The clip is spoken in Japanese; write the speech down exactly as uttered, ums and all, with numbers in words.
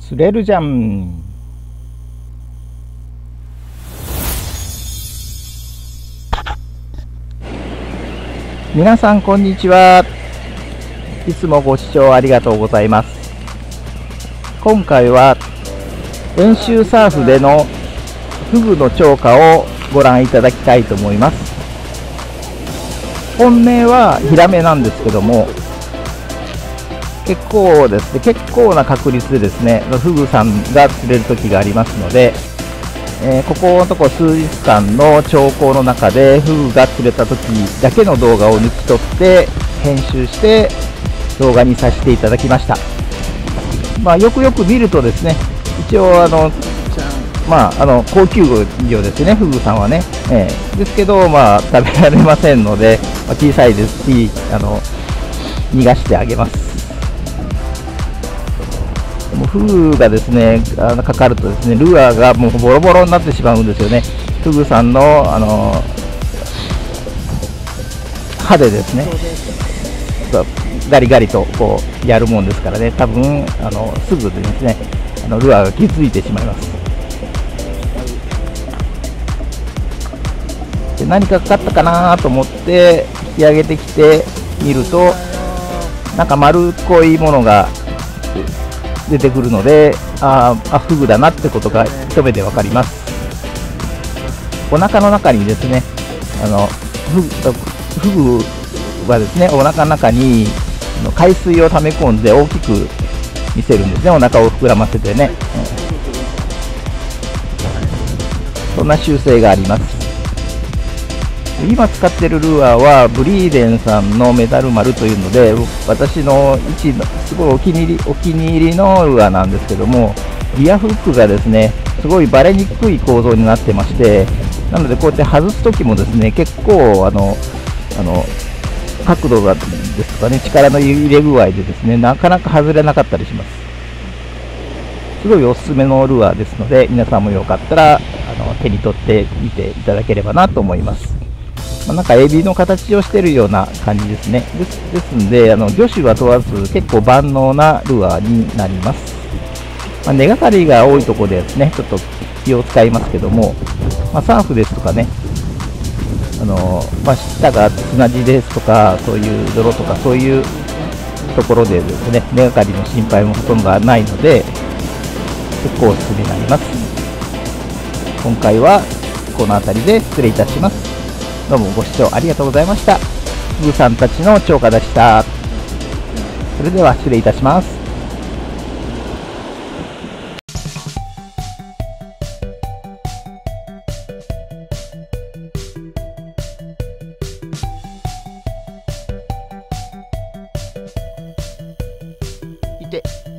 釣れるじゃん。皆さんこんにちは。いつもご視聴ありがとうございます。今回は遠州サーフでのフグの釣果をご覧いただきたいと思います。本命はヒラメなんですけども、結構ですね、結構な確率でですね、フグさんが釣れる時がありますので、えー、ここのとこ数日間の兆候の中でフグが釣れた時だけの動画を抜き取って編集して動画にさせていただきました。まあ、よくよく見るとですね、一応あの、まあ、あの高級魚ですね、フグさんはね、えー、ですけど、まあ、食べられませんので、まあ、小さいですし、あの逃がしてあげます。もうフグがですね、あのかかるとですね、ルアーがもうボロボロになってしまうんですよね。フグさんの、あの歯でですね、ガリガリとこうやるもんですからね、多分あのすぐですね、あのルアーが気づいてしまいます。で、何かかかったかなと思って引き上げてきてみると、なんか丸っこいものが出てくるので、ああ、フグだなってことが一目で分かります。お腹の中にですね、あのフグ、フグはですね、お腹の中に海水を溜め込んで大きく見せるんですね、お腹を膨らませてね、そんな習性があります。今使っているルアーはブリーデンさんのメタル丸というので、私の一すごいお気に入りお気に入りのルアーなんですけども、ギアフックがですね、すごいバレにくい構造になってまして、なのでこうやって外す時もですね、結構あのあの角度がですとかね、力の入れ具合でですね、なかなか外れなかったりします。すごいおすすめのルアーですので、皆さんもよかったらあの手に取ってみていただければなと思います。まあ、なんかエビの形をしているような感じですね。です、ですんで、あの魚種は問わず結構万能なルアーになります。まあ、根がかりが多いところでですね、ちょっと気を使いますけども、まあ、サーフですとかね、あのまあ、下が砂地ですとか、そういう泥とかそういうところでですね、根がかりの心配もほとんどないので、結構おすすめになります。今回はこの辺りで失礼いたします。どうもご視聴ありがとうございました。フグさんたちの釣果でした。それでは失礼いたします。いて。